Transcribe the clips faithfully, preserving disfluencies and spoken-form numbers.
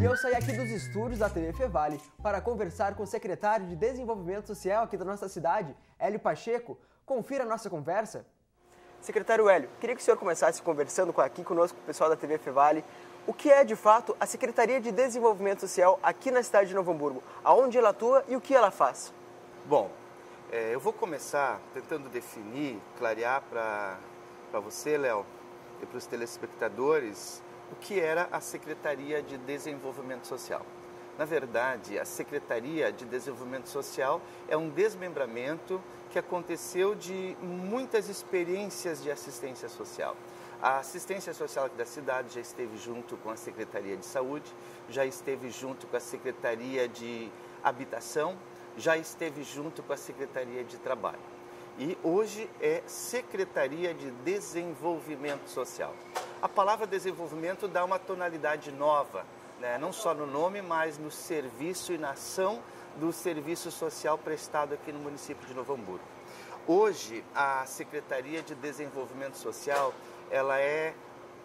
E eu saí aqui dos estúdios da T V Fevale para conversar com o secretário de Desenvolvimento Social aqui da nossa cidade, Hélio Pacheco. Confira a nossa conversa. Secretário Hélio, queria que o senhor começasse conversando aqui conosco, com o pessoal da T V Fevale. O que é, de fato, a Secretaria de Desenvolvimento Social aqui na cidade de Novo Hamburgo? Aonde ela atua e o que ela faz? Bom, é, eu vou começar tentando definir, clarear para para você, Léo, e para os telespectadores, o que era a Secretaria de Desenvolvimento Social. Na verdade, a Secretaria de Desenvolvimento Social é um desmembramento que aconteceu de muitas experiências de assistência social. A assistência social aqui da cidade já esteve junto com a Secretaria de Saúde, já esteve junto com a Secretaria de Habitação, já esteve junto com a Secretaria de Trabalho. E hoje é Secretaria de Desenvolvimento Social. A palavra desenvolvimento dá uma tonalidade nova, né? Não só no nome, mas no serviço e na ação do serviço social prestado aqui no município de Novo Hamburgo. Hoje, a Secretaria de Desenvolvimento Social, ela é,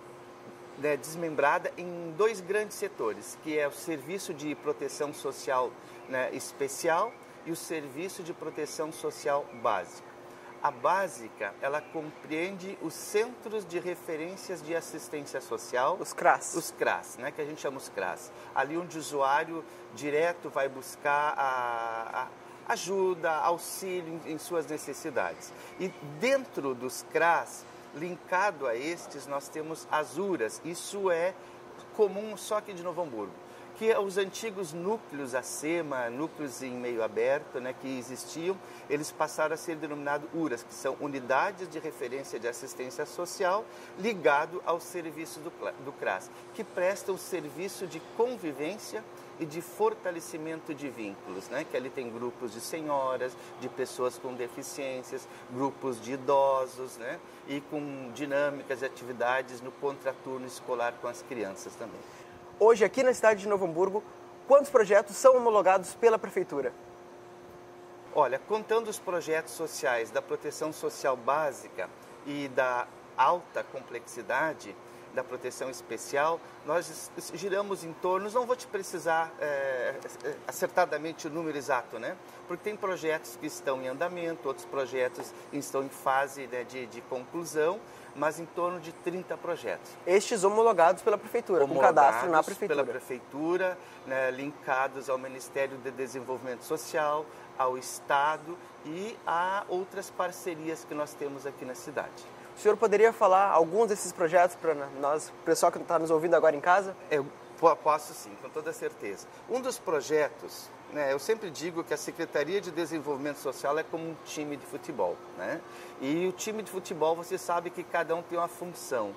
né, desmembrada em dois grandes setores, que é o Serviço de Proteção Social, né, Especial e o Serviço de Proteção Social Básica. A básica, ela compreende os Centros de Referências de Assistência Social. Os CRAS. Os CRAS, né, que a gente chama os CRAS. Ali onde o usuário direto vai buscar a, a ajuda, auxílio em, em suas necessidades. E dentro dos CRAS, linkado a estes, nós temos as URAs. Isso é comum só aqui de Novo Hamburgo, que os antigos núcleos ACEMA, núcleos em meio aberto, né, que existiam, eles passaram a ser denominados URAs, que são Unidades de Referência de Assistência Social, ligado ao serviço do, do CRAS, que prestam serviço de convivência e de fortalecimento de vínculos, né, que ali tem grupos de senhoras, de pessoas com deficiências, grupos de idosos, né, e com dinâmicas e atividades no contraturno escolar com as crianças também. Hoje, aqui na cidade de Novo Hamburgo, quantos projetos são homologados pela Prefeitura? Olha, contando os projetos sociais da proteção social básica e da alta complexidade, da proteção especial, nós giramos em torno, não vou te precisar é, acertadamente o número exato, né? Porque tem projetos que estão em andamento, outros projetos estão em fase, né, de, de conclusão, mas em torno de trinta projetos. Estes homologados pela Prefeitura, homologados com cadastro na Prefeitura. Pela Prefeitura, né, linkados ao Ministério de Desenvolvimento Social, ao Estado e a outras parcerias que nós temos aqui na cidade. O senhor poderia falar alguns desses projetos para nós, o pessoal que está nos ouvindo agora em casa? Eu posso sim, com toda certeza. Um dos projetos, né, eu sempre digo que a Secretaria de Desenvolvimento Social é como um time de futebol, né? E o time de futebol, você sabe que cada um tem uma função.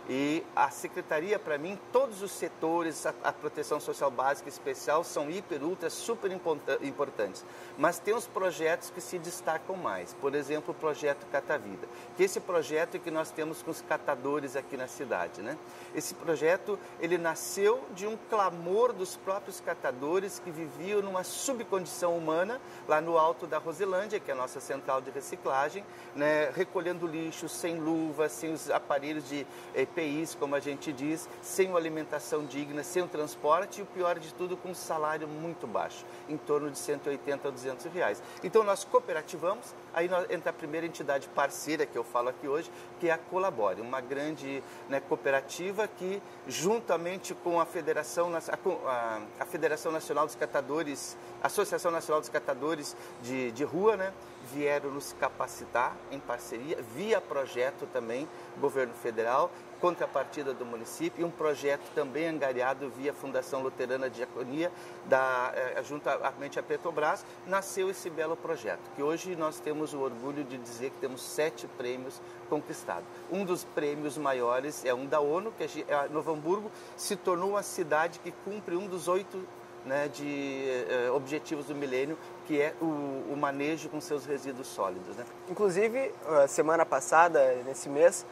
E a Secretaria, para mim, todos os setores, a, a proteção social básica e especial são hiper, ultra, super importantes. Mas tem os projetos que se destacam mais. Por exemplo, o projeto Catavida, que esse projeto é que nós temos com os catadores aqui na cidade, né? Esse projeto, ele nasceu de um clamor dos próprios catadores que viviam numa subcondição humana, lá no alto da Roselândia, que é a nossa central de reciclagem, né? Recolhendo lixo, sem luvas, sem os aparelhos de eh, E P Is, como a gente diz, sem uma alimentação digna, sem o transporte e o pior de tudo, com um salário muito baixo, em torno de cento e oitenta a duzentos reais. Então nós cooperativamos, aí entra a primeira entidade parceira que eu falo aqui hoje, que é a Colabore, uma grande, né, cooperativa que, juntamente com a Federação, a, a Federação Nacional dos Catadores, a Associação Nacional dos Catadores de, de Rua, né, vieram nos capacitar em parceria, via projeto também, governo federal, contrapartida do município, e um projeto também angariado via Fundação Luterana Diaconia, da, eh, juntamente à Petrobras, nasceu esse belo projeto, que hoje nós temos o orgulho de dizer que temos sete prêmios conquistados. Um dos prêmios maiores é um da ONU, que é Novo Hamburgo se tornou uma cidade que cumpre um dos oito, né, de eh, objetivos do milênio, que é o, o manejo com seus resíduos sólidos, né? Inclusive, semana passada, nesse mês,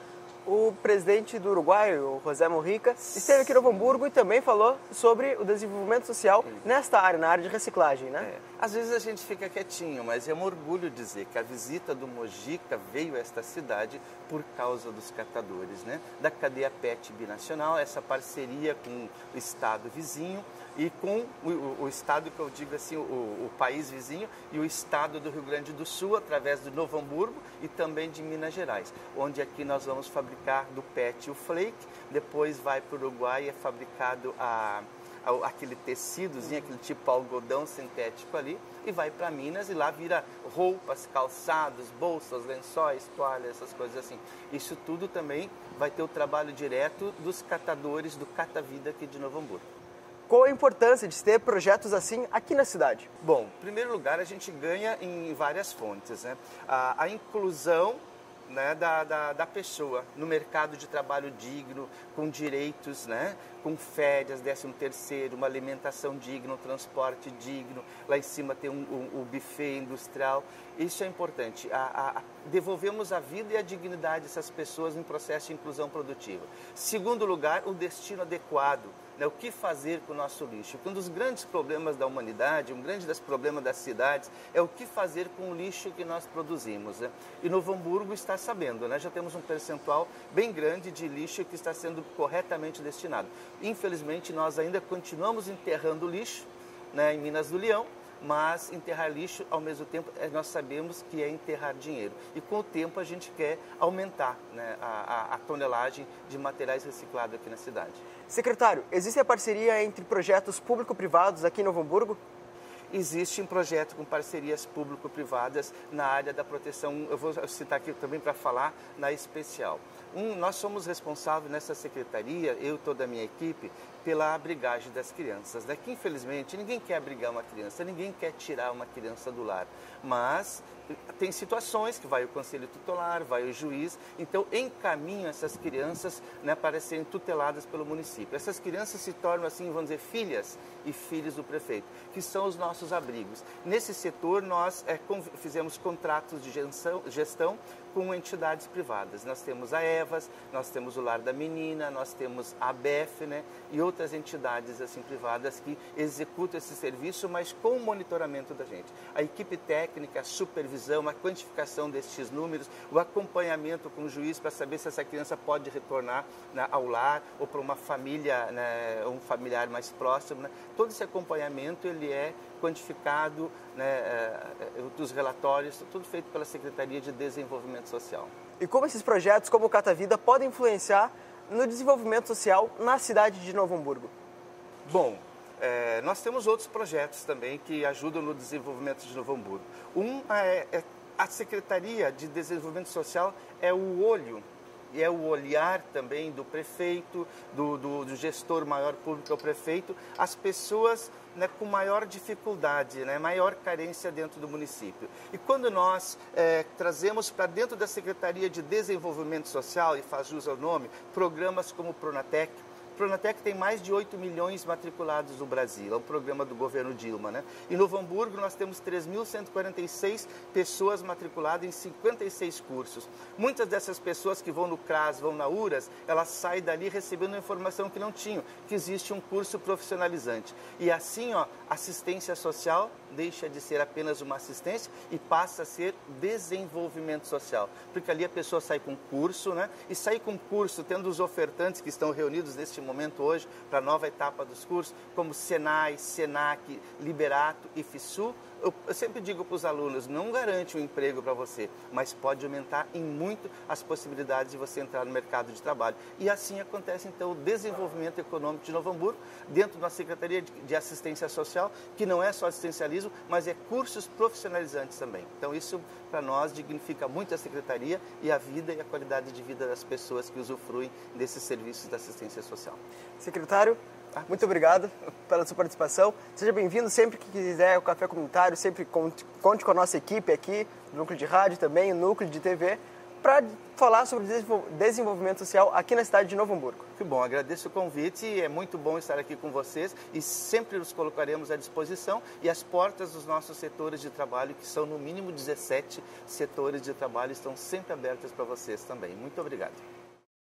o presidente do Uruguai, o José Mujica, esteve aqui em Novo Hamburgo e também falou sobre o desenvolvimento social nesta área, na área de reciclagem, né? É. Às vezes a gente fica quietinho, mas é um orgulho dizer que a visita do Mujica veio a esta cidade por causa dos catadores, né? Da cadeia P E T binacional, essa parceria com o estado vizinho e com o, o, o estado, que eu digo assim, o, o país vizinho e o estado do Rio Grande do Sul, através do Novo Hamburgo e também de Minas Gerais, onde aqui nós vamos fabricar do P E T o flake, depois vai para o Uruguai e é fabricado a, a, aquele tecidozinho, aquele tipo algodão sintético ali, e vai para Minas e lá vira roupas, calçados, bolsas, lençóis, toalhas, essas coisas assim. Isso tudo também vai ter o trabalho direto dos catadores do Cata Vida aqui de Novo Hamburgo. Qual a importância de ter projetos assim aqui na cidade? Bom, em primeiro lugar, a gente ganha em várias fontes, né? A, a inclusão, né, da, da, da pessoa no mercado de trabalho digno, com direitos, né, com férias, décimo terceiro, uma alimentação digna, um transporte digno, lá em cima tem um, um, um buffet industrial. Isso é importante. A, a, devolvemos a vida e a dignidade dessas pessoas em processo de inclusão produtiva. Segundo lugar, o destino adequado. Né, o que fazer com o nosso lixo? Um dos grandes problemas da humanidade, um grande dos problemas das cidades, é o que fazer com o lixo que nós produzimos. Né? E Novo Hamburgo está sabendo, né? Já temos um percentual bem grande de lixo que está sendo corretamente destinado. Infelizmente, nós ainda continuamos enterrando lixo, né, em Minas do Leão, mas enterrar lixo, ao mesmo tempo, nós sabemos que é enterrar dinheiro. E com o tempo a gente quer aumentar, né, a, a, a tonelagem de materiais reciclados aqui na cidade. Secretário, existe a parceria entre projetos público-privados aqui em Novo Hamburgo? Existe um projeto com parcerias público-privadas na área da proteção, eu vou citar aqui também para falar, na especial. Um, nós somos responsáveis nessa secretaria, eu e toda a minha equipe, pela abrigagem das crianças, né? Que infelizmente ninguém quer abrigar uma criança, ninguém quer tirar uma criança do lar, mas tem situações que vai o conselho tutelar, vai o juiz, então encaminham essas crianças, né, para serem tuteladas pelo município. Essas crianças se tornam, assim, vamos dizer, filhas e filhos do prefeito, que são os nossos abrigos. Nesse setor, nós é, fizemos contratos de gestão, gestão com entidades privadas. Nós temos a EVAS, nós temos o Lar da Menina, nós temos a ABEF, né, e outras entidades assim, privadas que executam esse serviço, mas com o monitoramento da gente. A equipe técnica, a supervisão, a quantificação destes números, o acompanhamento com o juiz para saber se essa criança pode retornar, né, ao lar ou para uma família, né, um familiar mais próximo. Né. Todo esse acompanhamento ele é quantificado, né, dos relatórios, tudo feito pela Secretaria de Desenvolvimento Social. E como esses projetos, como o Cata Vida, podem influenciar no desenvolvimento social na cidade de Novo Hamburgo? Bom, é, nós temos outros projetos também que ajudam no desenvolvimento de Novo Hamburgo. Um é, é a Secretaria de Desenvolvimento Social é o olho e é o olhar também do prefeito, do, do, do gestor maior público, é o prefeito, as pessoas, né, com maior dificuldade, né, maior carência dentro do município. E quando nós é, trazemos para dentro da Secretaria de Desenvolvimento Social, e faz jus ao nome, programas como o Pronatec. O Pronatec tem mais de oito milhões matriculados no Brasil, é um programa do governo Dilma, né? Em Novo Hamburgo nós temos três mil cento e quarenta e seis pessoas matriculadas em cinquenta e seis cursos. Muitas dessas pessoas que vão no CRAS, vão na URAS, elas saem dali recebendo uma informação que não tinham, que existe um curso profissionalizante. E assim, ó, assistência social deixa de ser apenas uma assistência e passa a ser desenvolvimento social. Porque ali a pessoa sai com curso, né? E sai com curso tendo os ofertantes que estão reunidos neste momento hoje para a nova etapa dos cursos, como Senai, Senac, Liberato e FISU. Eu, eu sempre digo para os alunos, não garante um emprego para você, mas pode aumentar em muito as possibilidades de você entrar no mercado de trabalho. E assim acontece, então, o desenvolvimento econômico de Novo Hamburgo, dentro da Secretaria de, de Assistência Social, que não é só assistencialismo, mas é cursos profissionalizantes também. Então, isso, para nós, dignifica muito a Secretaria e a vida e a qualidade de vida das pessoas que usufruem desses serviços da assistência social. Secretário, muito obrigado pela sua participação. Seja bem-vindo sempre que quiser o Café Comunitário, sempre conte, conte com a nossa equipe aqui, o Núcleo de Rádio também, o Núcleo de T V, para falar sobre desenvolvimento social aqui na cidade de Novo Hamburgo. Que bom, agradeço o convite, é muito bom estar aqui com vocês e sempre nos colocaremos à disposição e as portas dos nossos setores de trabalho, que são no mínimo dezessete setores de trabalho, estão sempre abertas para vocês também. Muito obrigado.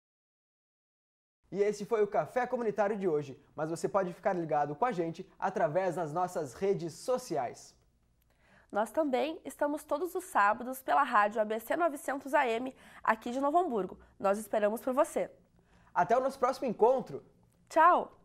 E esse foi o Café Comunitário de hoje, mas você pode ficar ligado com a gente através das nossas redes sociais. Nós também estamos todos os sábados pela rádio A B C novecentos A M, aqui de Novo Hamburgo. Nós esperamos por você. Até o nosso próximo encontro! Tchau!